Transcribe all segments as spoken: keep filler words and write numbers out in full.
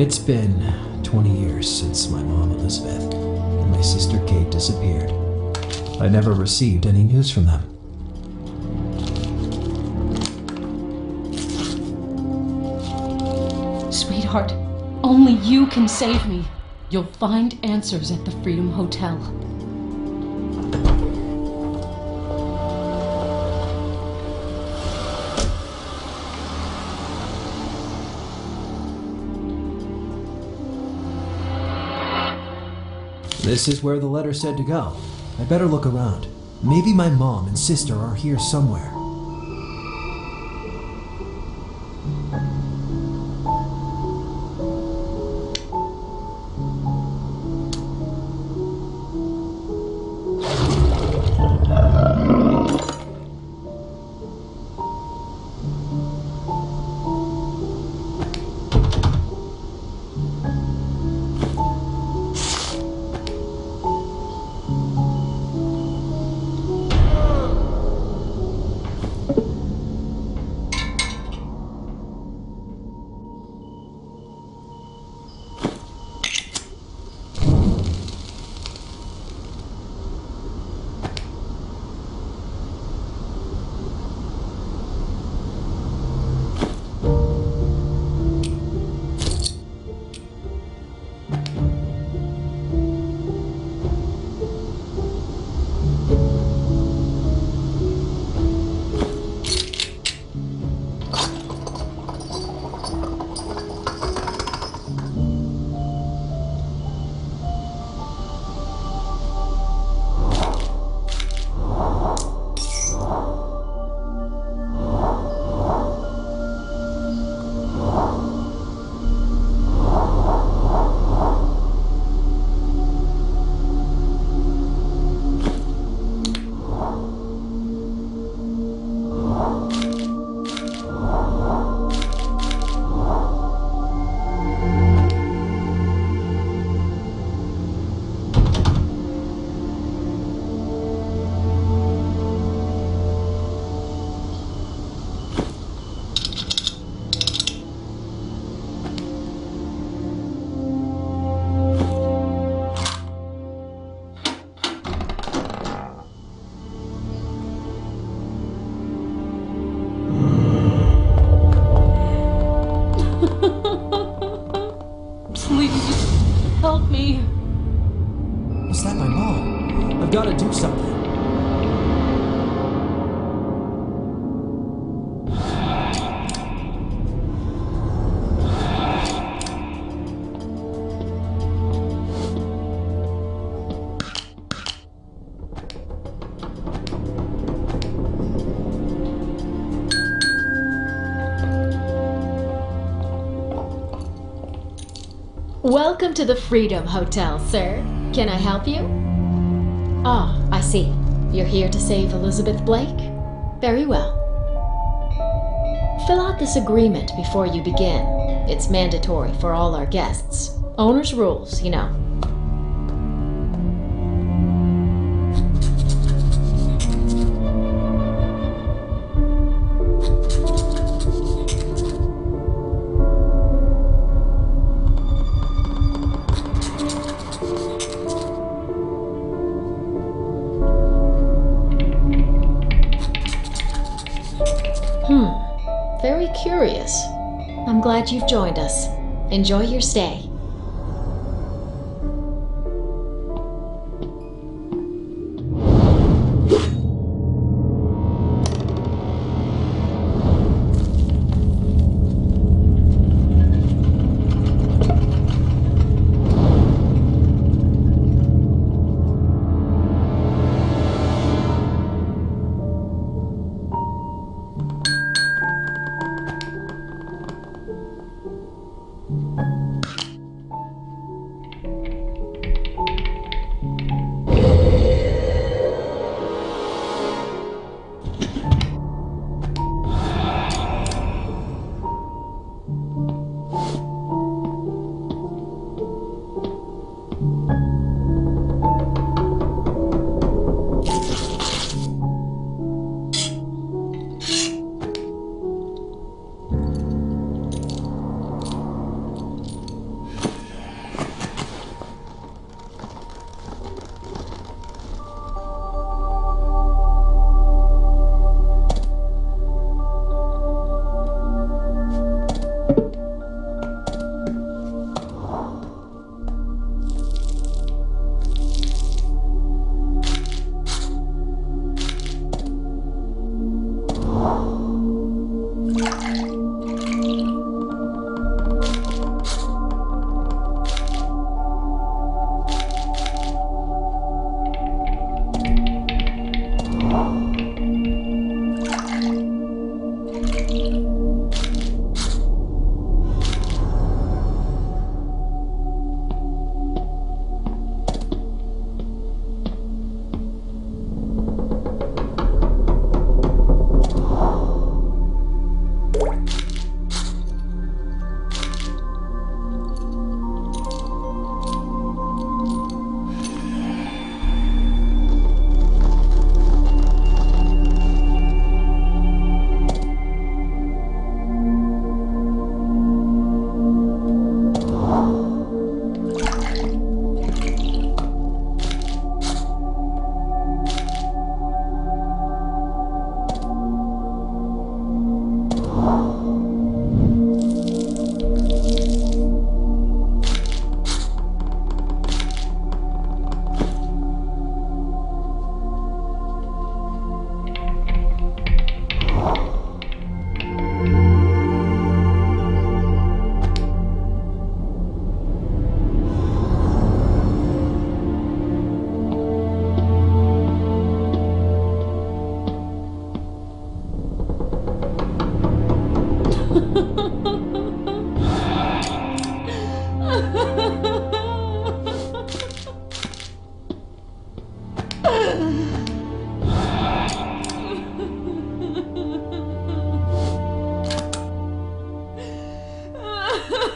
It's been twenty years since my mom Elizabeth and my sister Kate disappeared. I never received any news from them. Sweetheart, only you can save me. You'll find answers at the Freedom Hotel. This is where the letter said to go. I better look around. Maybe my mom and sister are here somewhere. Help me. Is that my mom? I've got to do something. Welcome to the Freedom Hotel, sir. Can I help you? Ah, I see. You're here to save Elizabeth Blake? Very well. Fill out this agreement before you begin. It's mandatory for all our guests. Owner's rules, you know. Hmm, very curious. I'm glad you've joined us. Enjoy your stay.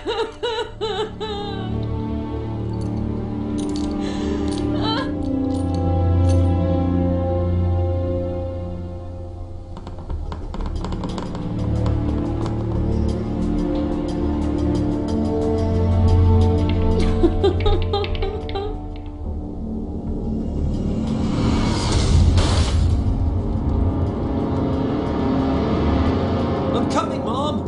I'm coming, Mom!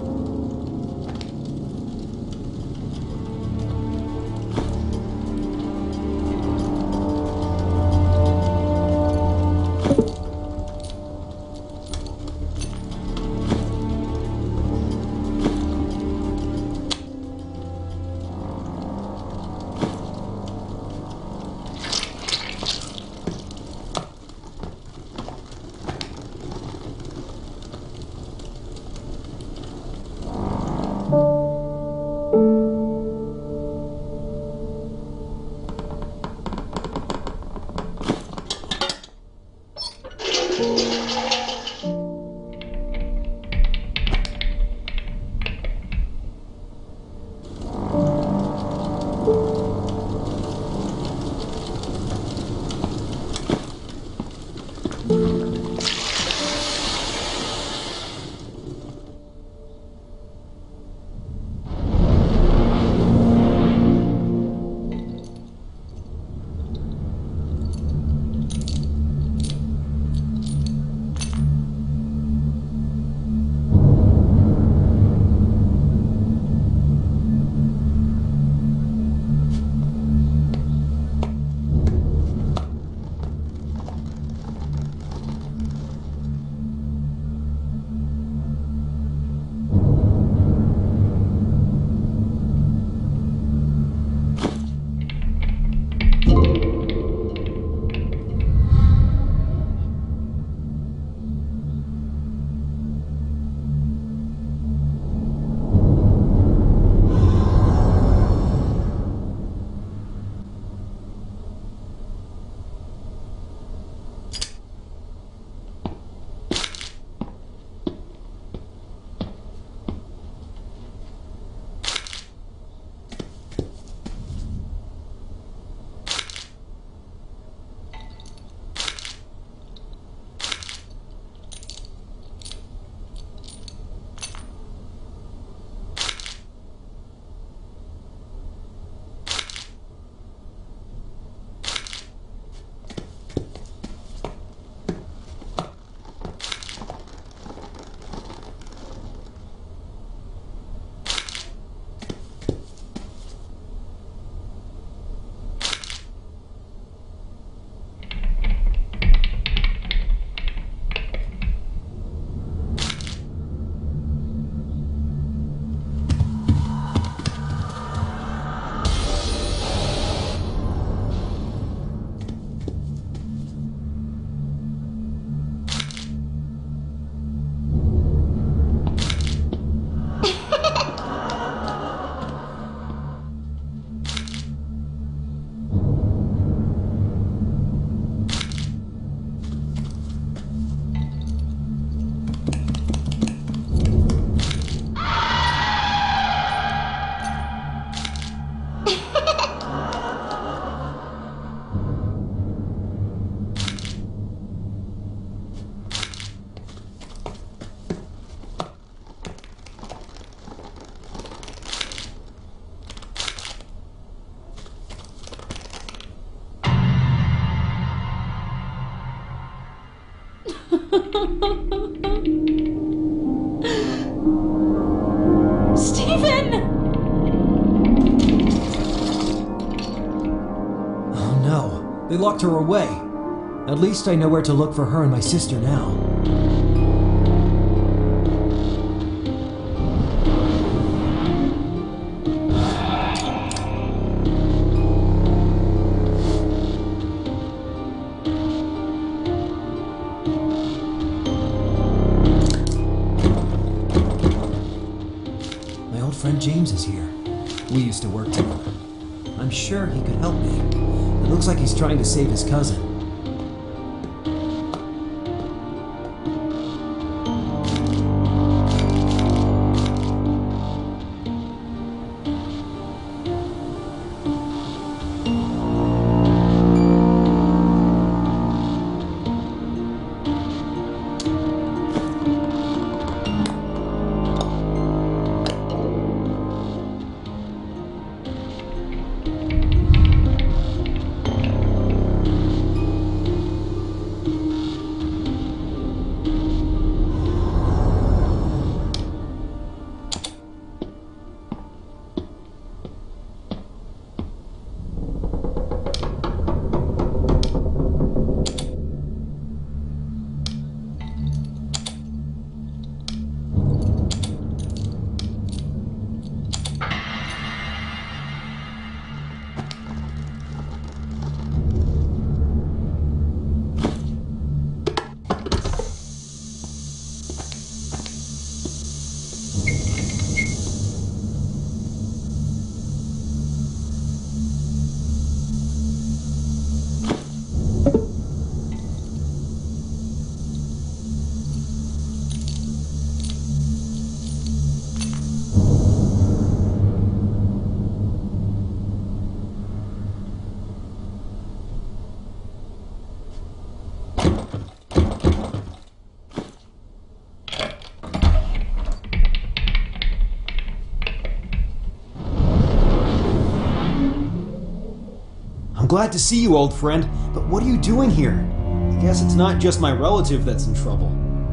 Stephen! Oh no, they locked her away. At least I know where to look for her and my sister now. My old friend James is here. We used to work together. I'm sure he could help me. It looks like he's trying to save his cousin. glad to see you, old friend, but what are you doing here? I guess it's not just my relative that's in trouble.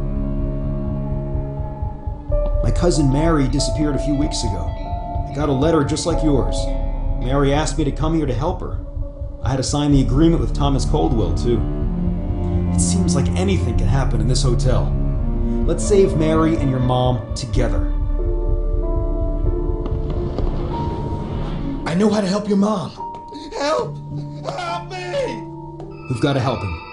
My cousin Mary disappeared a few weeks ago. I got a letter just like yours. Mary asked me to come here to help her. I had to sign the agreement with Thomas Coldwell, too. It seems like anything can happen in this hotel. Let's save Mary and your mom together. I know how to help your mom. Help! Help me! We've got to help him.